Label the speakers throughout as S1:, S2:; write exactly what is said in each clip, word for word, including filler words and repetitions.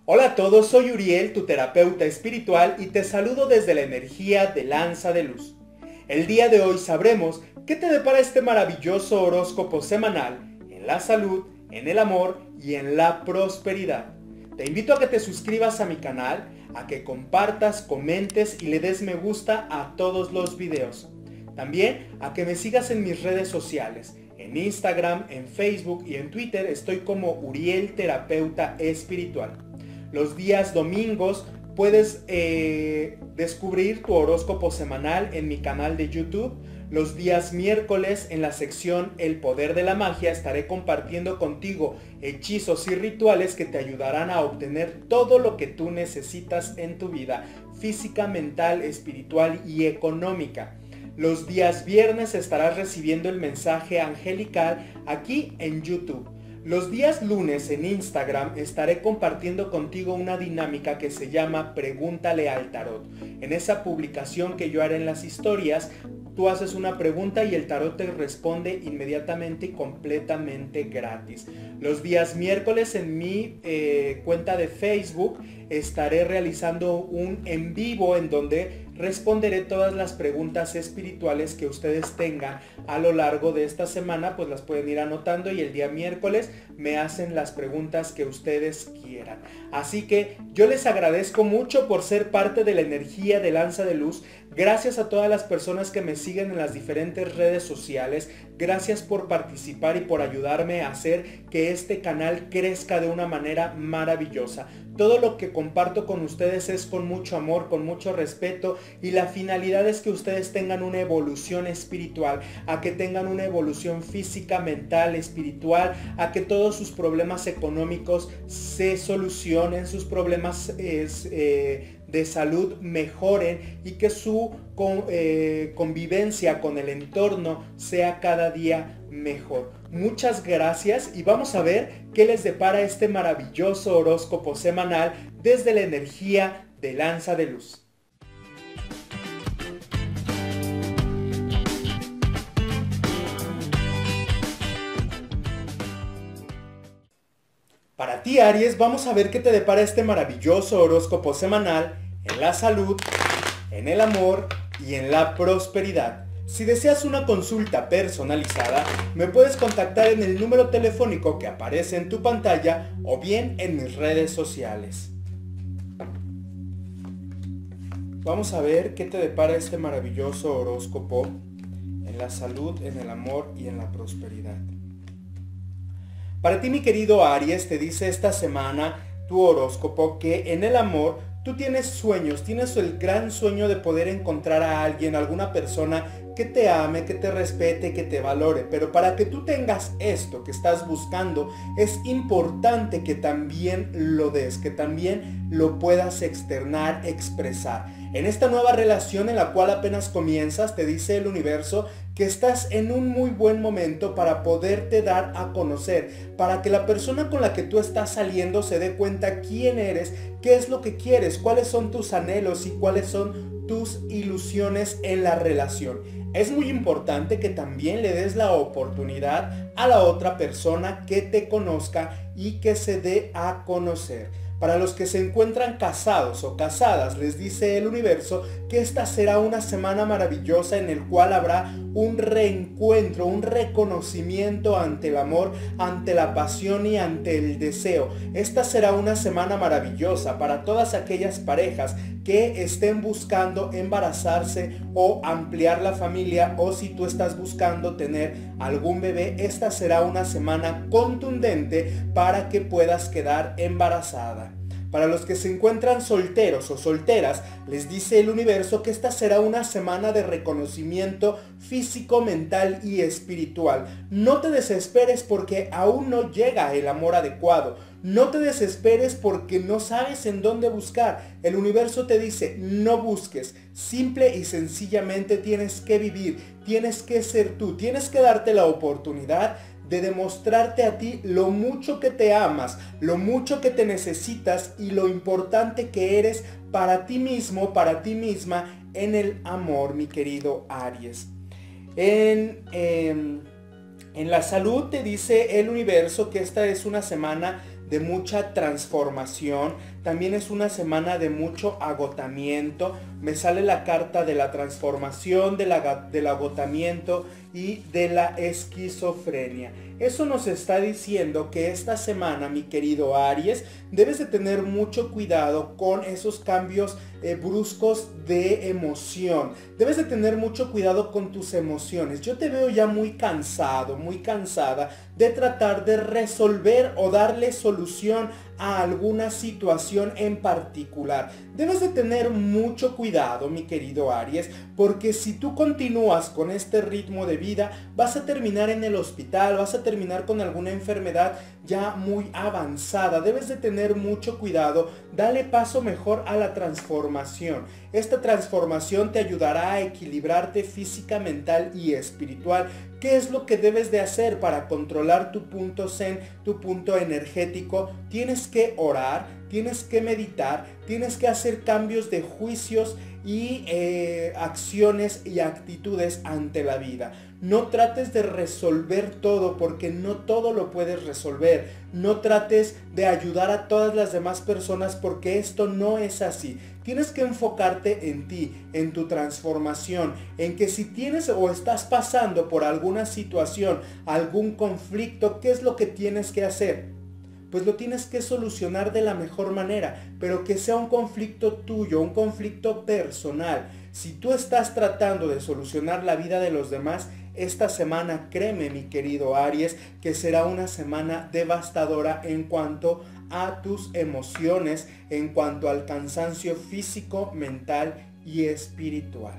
S1: Hola a todos, soy Uriel, tu terapeuta espiritual, y te saludo desde la energía de Lanza de Luz. El día de hoy sabremos qué te depara este maravilloso horóscopo semanal en la salud, en el amor y en la prosperidad. Te invito a que te suscribas a mi canal, a que compartas, comentes y le des me gusta a todos los videos. También a que me sigas en mis redes sociales. En Instagram, en Facebook y en Twitter estoy como Uriel Terapeuta Espiritual. Los días domingos puedes eh, descubrir tu horóscopo semanal en mi canal de YouTube. Los días miércoles en la sección El Poder de la Magia estaré compartiendo contigo hechizos y rituales que te ayudarán a obtener todo lo que tú necesitas en tu vida, física, mental, espiritual y económica. Los días viernes estarás recibiendo el mensaje angelical aquí en YouTube. Los días lunes en Instagram estaré compartiendo contigo una dinámica que se llama Pregúntale al Tarot. En esa publicación que yo haré en las historias, tú haces una pregunta y el tarot te responde inmediatamente y completamente gratis. Los días miércoles en mi eh, cuenta de Facebook estaré realizando un en vivo en donde responderé todas las preguntas espirituales que ustedes tengan a lo largo de esta semana, pues las pueden ir anotando y el día miércoles me hacen las preguntas que ustedes quieran. Así que yo les agradezco mucho por ser parte de la energía de Lanza de Luz. Gracias a todas las personas que me siguen en las diferentes redes sociales. Gracias por participar y por ayudarme a hacer que este canal crezca de una manera maravillosa. Todo lo que comparto con ustedes es con mucho amor, con mucho respeto, y la finalidad es que ustedes tengan una evolución espiritual, a que tengan una evolución física, mental, espiritual, a que todos sus problemas económicos se solucionen, sus problemas es, eh, de salud mejoren y que su con, eh, convivencia con el entorno sea cada día mejor. Muchas gracias y vamos a ver qué les depara este maravilloso horóscopo semanal desde la energía de Lanza de Luz. Para ti, Aries, vamos a ver qué te depara este maravilloso horóscopo semanal en la salud, en el amor y en la prosperidad. Si deseas una consulta personalizada, me puedes contactar en el número telefónico que aparece en tu pantalla o bien en mis redes sociales. Vamos a ver qué te depara este maravilloso horóscopo en la salud, en el amor y en la prosperidad. Para ti, mi querido Aries, te dice esta semana tu horóscopo que en el amor tú tienes sueños, tienes el gran sueño de poder encontrar a alguien, alguna persona que te ame, que te respete, que te valore. Pero para que tú tengas esto que estás buscando, es importante que también lo des, que también lo puedas externar, expresar. En esta nueva relación en la cual apenas comienzas, te dice el universo que estás en un muy buen momento para poderte dar a conocer, para que la persona con la que tú estás saliendo se dé cuenta quién eres, qué es lo que quieres, cuáles son tus anhelos y cuáles son tus ilusiones en la relación. Es muy importante que también le des la oportunidad a la otra persona que te conozca y que se dé a conocer. Para los que se encuentran casados o casadas, les dice el universo que esta será una semana maravillosa en el cual habrá un reencuentro, un reconocimiento ante el amor, ante la pasión y ante el deseo. Esta será una semana maravillosa para todas aquellas parejas que estén buscando embarazarse o ampliar la familia, o si tú estás buscando tener algún bebé, esta será una semana contundente para que puedas quedar embarazada. Para los que se encuentran solteros o solteras, les dice el universo que esta será una semana de reconocimiento físico, mental y espiritual. No te desesperes porque aún no llega el amor adecuado. No te desesperes porque no sabes en dónde buscar. El universo te dice, no busques. Simple y sencillamente tienes que vivir, tienes que ser tú, tienes que darte la oportunidad de demostrarte a ti lo mucho que te amas, lo mucho que te necesitas y lo importante que eres para ti mismo, para ti misma en el amor, mi querido Aries. En, eh, en la salud te dice el universo que esta es una semana de mucha transformación. También es una semana de mucho agotamiento. Me sale la carta de la transformación, de la, del agotamiento y de la esquizofrenia. Eso nos está diciendo que esta semana, mi querido Aries, debes de tener mucho cuidado con esos cambios eh, bruscos de emoción. Debes de tener mucho cuidado con tus emociones. Yo te veo ya muy cansado, muy cansada de tratar de resolver o darle solución a alguna situación en particular. Debes de tener mucho cuidado, mi querido Aries, porque si tú continúas con este ritmo de vida, vas a terminar en el hospital, vas a terminar con alguna enfermedad ya muy avanzada. Debes de tener mucho cuidado, dale paso mejor a la transformación. Esta transformación te ayudará a equilibrarte física, mental y espiritual. ¿Qué es lo que debes de hacer para controlar tu punto zen, tu punto energético? Tienes que orar, tienes que meditar, tienes que hacer cambios de juicios y eh, acciones y actitudes ante la vida. No trates de resolver todo, porque no todo lo puedes resolver. No trates de ayudar a todas las demás personas, porque esto no es así. Tienes que enfocarte en ti, en tu transformación, en que si tienes o estás pasando por alguna situación, algún conflicto, ¿qué es lo que tienes que hacer? Pues lo tienes que solucionar de la mejor manera, pero que sea un conflicto tuyo, un conflicto personal. Si tú estás tratando de solucionar la vida de los demás, esta semana, créeme, mi querido Aries, que será una semana devastadora en cuanto a tus emociones, en cuanto al cansancio físico, mental y espiritual.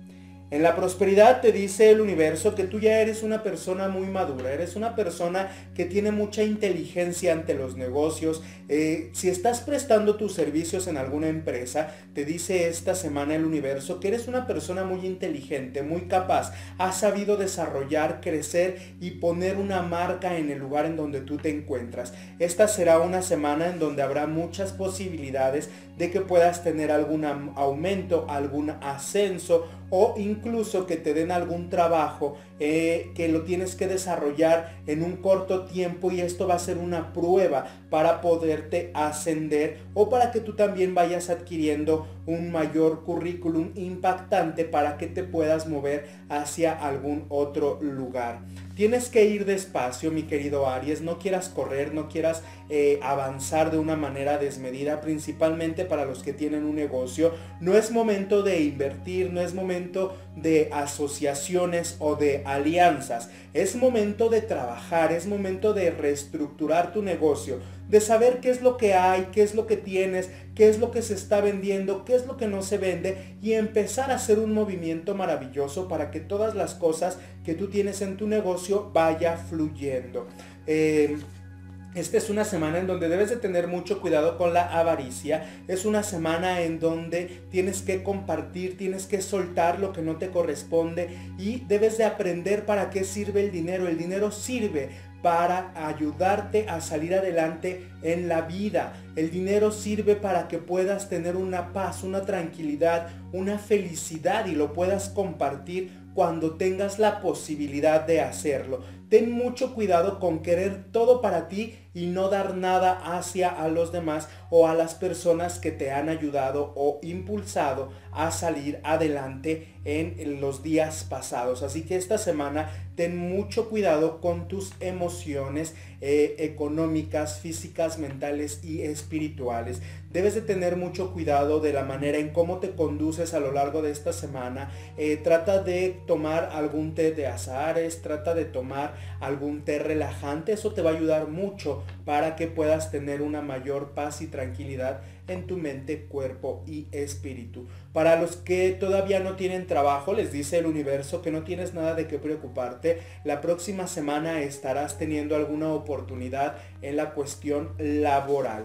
S1: En la prosperidad te dice el universo que tú ya eres una persona muy madura, eres una persona que tiene mucha inteligencia ante los negocios. Eh, si estás prestando tus servicios en alguna empresa, te dice esta semana el universo que eres una persona muy inteligente, muy capaz. Has sabido desarrollar, crecer y poner una marca en el lugar en donde tú te encuentras. Esta será una semana en donde habrá muchas posibilidades de que puedas tener algún aumento, algún ascenso, o incluso que te den algún trabajo eh, que lo tienes que desarrollar en un corto tiempo, y esto va a ser una prueba para poderte ascender o para que tú también vayas adquiriendo un mayor currículum impactante para que te puedas mover hacia algún otro lugar. Tienes que ir despacio, mi querido Aries, no quieras correr, no quieras eh, avanzar de una manera desmedida, principalmente para los que tienen un negocio. No es momento de invertir, no es momento de asociaciones o de alianzas. Es momento de trabajar, es momento de reestructurar tu negocio, de saber qué es lo que hay, qué es lo que tienes, qué es lo que se está vendiendo, qué es lo que no se vende, y empezar a hacer un movimiento maravilloso para que todas las cosas que tú tienes en tu negocio vaya fluyendo. Eh, Esta es una semana en donde debes de tener mucho cuidado con la avaricia. Es una semana en donde tienes que compartir, tienes que soltar lo que no te corresponde, y debes de aprender para qué sirve el dinero. El dinero sirve para ayudarte a salir adelante en la vida. El dinero sirve para que puedas tener una paz, una tranquilidad, una felicidad, y lo puedas compartir cuando tengas la posibilidad de hacerlo. Ten mucho cuidado con querer todo para ti y no dar nada hacia a los demás o a las personas que te han ayudado o impulsado a salir adelante en los días pasados. Así que esta semana ten mucho cuidado con tus emociones eh, económicas, físicas, mentales y espirituales. Debes de tener mucho cuidado de la manera en cómo te conduces a lo largo de esta semana. Eh, trata de tomar algún té de azahares, trata de tomar algún té relajante. Eso te va a ayudar mucho para que puedas tener una mayor paz y tranquilidad en tu mente, cuerpo y espíritu. Para los que todavía no tienen trabajo, les dice el universo que no tienes nada de qué preocuparte. La próxima semana estarás teniendo alguna oportunidad en la cuestión laboral.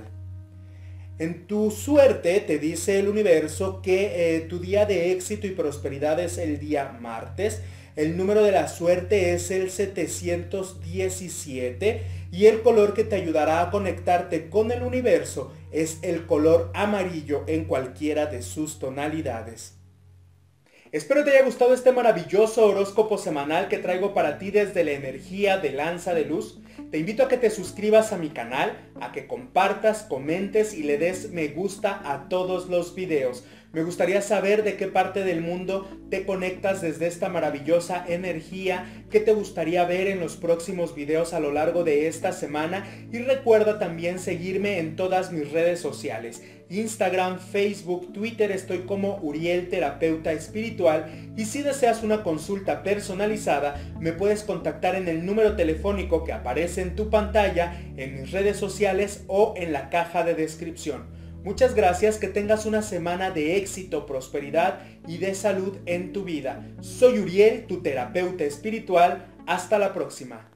S1: En tu suerte te dice el universo que eh, tu día de éxito y prosperidad es el día martes. El número de la suerte es el setecientos diecisiete y el color que te ayudará a conectarte con el universo es el color amarillo en cualquiera de sus tonalidades. Espero te haya gustado este maravilloso horóscopo semanal que traigo para ti desde la energía de Lanza de Luz. Te invito a que te suscribas a mi canal, a que compartas, comentes y le des me gusta a todos los videos. Me gustaría saber de qué parte del mundo te conectas desde esta maravillosa energía, qué te gustaría ver en los próximos videos a lo largo de esta semana, y recuerda también seguirme en todas mis redes sociales. Instagram, Facebook, Twitter, estoy como Uriel Terapeuta Espiritual, y si deseas una consulta personalizada me puedes contactar en el número telefónico que aparece en tu pantalla, en mis redes sociales o en la caja de descripción. Muchas gracias, que tengas una semana de éxito, prosperidad y de salud en tu vida. Soy Uriel, tu terapeuta espiritual. Hasta la próxima.